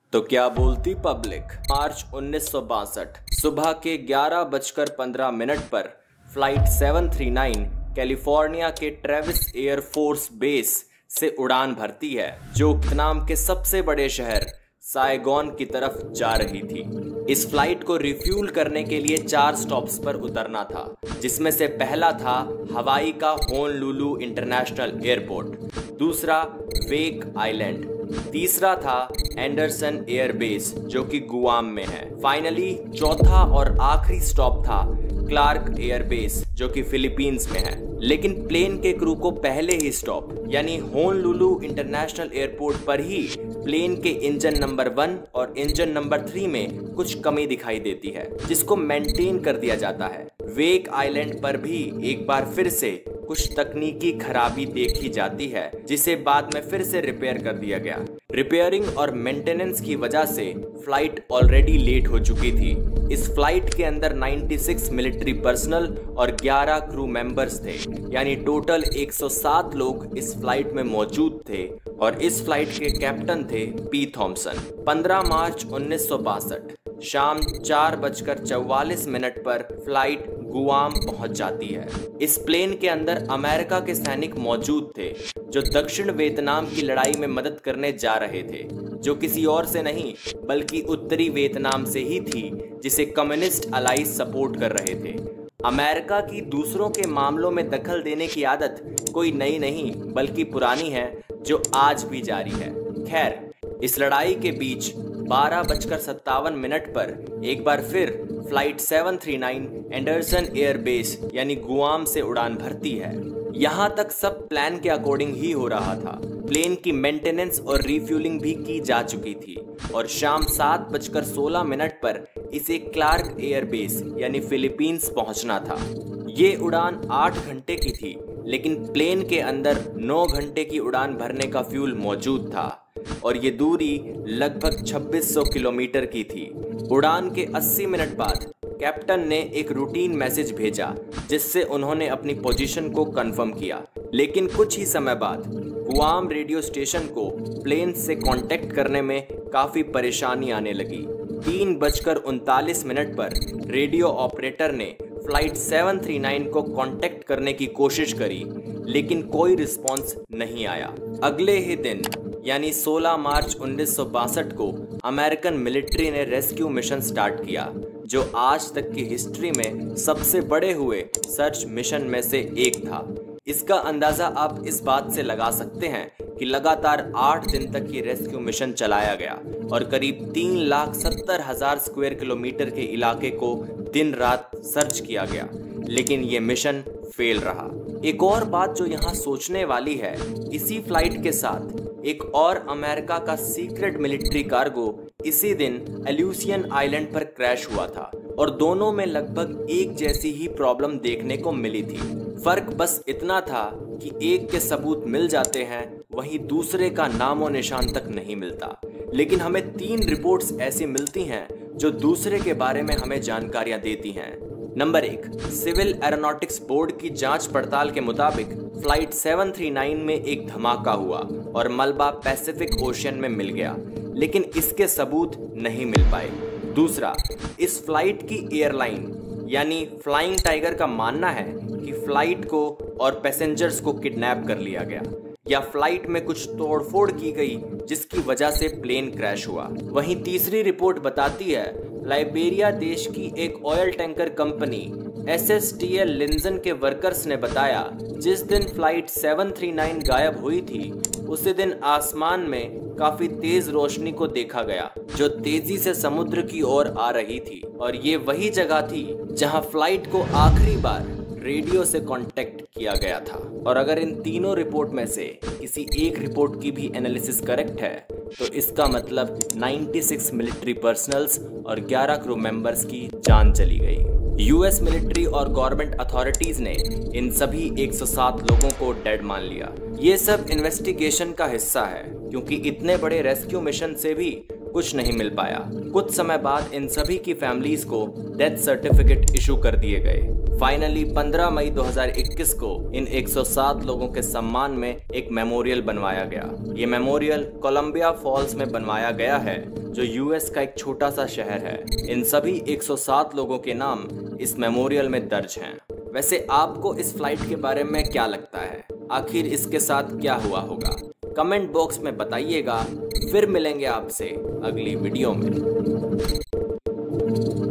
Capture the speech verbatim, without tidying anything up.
तो क्या बोलती पब्लिक। मार्च उन्नीस सौ बासठ सुबह के ग्यारह बजकर पंद्रह मिनट पर फ्लाइट सात सौ उनतीस कैलिफोर्निया के ट्रेविस एयर फोर्स बेस से उड़ान भरती है, जो वियतनाम के सबसे बड़े शहर साइगोन की तरफ जा रही थी। इस फ्लाइट को रिफ्यूल करने के लिए चार स्टॉप्स पर उतरना था, जिसमें से पहला था हवाई का होनोलुलु इंटरनेशनल एयरपोर्ट, दूसरा वेक आइलैंड, तीसरा था एंडरसन एयरबेस जो कि गुआम में है। फाइनली चौथा और आखिरी स्टॉप था क्लार्क एयरबेस जो कि फिलीपींस में है। लेकिन प्लेन के क्रू को पहले ही स्टॉप यानी होनोलुलु इंटरनेशनल एयरपोर्ट पर ही प्लेन के इंजन नंबर वन और इंजन नंबर थ्री में कुछ कमी दिखाई देती है, जिसको मेंटेन कर दिया जाता है। वेक आइलैंड पर भी एक बार फिर से कुछ तकनीकी खराबी देखी जाती है, जिसे बाद में फिर से रिपेयर कर दिया गया। रिपेयरिंग और मेंटेनेंस की वजह से फ्लाइट ऑलरेडी लेट हो चुकी थी। इस फ्लाइट के अंदर छियानवे मिलिट्री पर्सनल और ग्यारह क्रू मेंबर्स थे, यानी टोटल एक सौ सात लोग इस फ्लाइट में मौजूद थे और इस फ्लाइट के कैप्टन थे पी थॉमसन। पंद्रह मार्च उन्नीस सौ बासठ शाम चार बजकर चौवालीस मिनट पर फ्लाइट गुआम पहुंच जाती है। इस प्लेन के अंदर अमेरिका के सैनिक मौजूद थे जो दक्षिण वियतनाम की लड़ाई में मदद करने जा रहे थे, जो किसी और से नहीं बल्कि उत्तरी वियतनाम से ही थी, जिसे कम्युनिस्ट अलाइज सपोर्ट कर रहे थे। अमेरिका की दूसरों के मामलों में दखल देने की आदत कोई नई नहीं बल्कि पुरानी है, जो आज भी जारी है। खैर, इस लड़ाई के बीच बारह बजकर सत्तावन मिनट पर एक बार फिर फ्लाइट सात सौ उनतीस एंडरसन एयरबेस यानी गुआम से उड़ान भरती है। यहाँ तक सब प्लान के अकॉर्डिंग ही हो रहा था। प्लेन की मेंटेनेंस और रिफ्यूलिंग भी की जा चुकी थी और शाम सात बजकर सोलह मिनट पर इसे क्लार्क एयरबेस यानी फिलीपींस पहुंचना था। ये उड़ान आठ घंटे की थी, लेकिन प्लेन के अंदर नौ घंटे की उड़ान भरने का फ्यूल मौजूद था और ये दूरी लगभग छब्बीस सौ किलोमीटर की थी। उड़ान के अस्सी मिनट बाद कैप्टन ने एक रूटीन मैसेज भेजा, जिससे उन्होंने अपनी पोजीशन को कंफर्म किया। लेकिन कुछ ही समय बाद गुआम रेडियो स्टेशन को प्लेन से कांटेक्ट करने में काफी परेशानी आने लगी। तीन बजकर उनतालीस मिनट पर रेडियो ऑपरेटर ने फ्लाइट सात सौ उनतीस को कांटेक्ट करने की कोशिश करी, लेकिन कोई रिस्पॉन्स नहीं आया। अगले ही दिन यानी सोलह मार्च उन्नीस सौ बासठ को अमेरिकन मिलिट्री ने रेस्क्यू मिशन स्टार्ट किया, जो आज तक की हिस्ट्री में सबसे बड़े हुए सर्च मिशन में से एक था। इसका अंदाजा आप इस बात से लगा सकते हैं कि लगातार आठ दिन तक ये रेस्क्यू मिशन चलाया गया और करीब तीन लाख सत्तर हजार स्क्वायर किलोमीटर के इलाके को दिन रात सर्च किया गया, लेकिन ये मिशन फेल रहा। एक और बात जो यहाँ सोचने वाली है, इसी फ्लाइट के साथ एक और अमेरिका का सीक्रेट मिलिट्री कार्गो इसी दिन एल्यूसियन आइलैंड पर क्रैश हुआ था और दोनों में लगभग एक जैसी ही प्रॉब्लम देखने को मिली थी। फर्क बस इतना था कि एक के सबूत मिल जाते हैं, वहीं दूसरे का नामो निशान तक नहीं मिलता। लेकिन हमें तीन रिपोर्ट्स ऐसी मिलती हैं जो दूसरे के बारे में हमें जानकारियां देती हैं। नंबर एक, सिविल एरोनॉटिक्स बोर्ड की जांच पड़ताल के मुताबिक फ्लाइट सात सौ उनतीस में एक धमाका हुआ और मलबा पैसिफिक ओशियन में मिल गया, लेकिन इसके सबूत नहीं मिल पाए। दूसरा, इस फ्लाइट की एयरलाइन यानी फ्लाइंग टाइगर का मानना है कि फ्लाइट को और पैसेंजर्स को किडनैप कर लिया गया या फ्लाइट में कुछ तोड़फोड़ की गई, जिसकी वजह से प्लेन क्रैश हुआ। वहीं तीसरी रिपोर्ट बताती है लाइबेरिया देश की एक oil tanker company S S T L Linzen के वर्कर्स ने बताया, जिस दिन फ्लाइट सात सौ उनतीस गायब हुई थी उसी दिन आसमान में काफी तेज रोशनी को देखा गया, जो तेजी से समुद्र की ओर आ रही थी और ये वही जगह थी जहां फ्लाइट को आखिरी बार रेडियो से कांटेक्ट किया गया था। और अगर इन तीनों रिपोर्ट में से किसी एक रिपोर्ट की भी एनालिसिस करेक्ट है, तो इसका मतलब छियानवे मिलिट्री पर्सनल्स और ग्यारह क्रू मेंबर्स की जान चली गई। यूएस मिलिट्री और गवर्नमेंट अथॉरिटीज ने इन सभी एक सौ सात लोगों को डेड मान लिया। ये सब इन्वेस्टिगेशन का हिस्सा है, क्योंकि इतने बड़े रेस्क्यू मिशन से भी कुछ नहीं मिल पाया। कुछ समय बाद इन सभी की फैमिलीज को डेथ सर्टिफिकेट इशू कर दिए गए। फाइनली पंद्रह मई दो हज़ार इक्कीस को इन एक सौ सात लोगों के सम्मान में एक मेमोरियल बनवाया गया। ये मेमोरियल कोलंबिया फॉल्स में बनवाया गया है, जो यूएस का एक छोटा सा शहर है। इन सभी एक सौ सात लोगों के नाम इस मेमोरियल में दर्ज हैं। वैसे आपको इस फ्लाइट के बारे में क्या लगता है? आखिर इसके साथ क्या हुआ होगा? कमेंट बॉक्स में बताइएगा। फिर मिलेंगे आपसे अगली वीडियो में।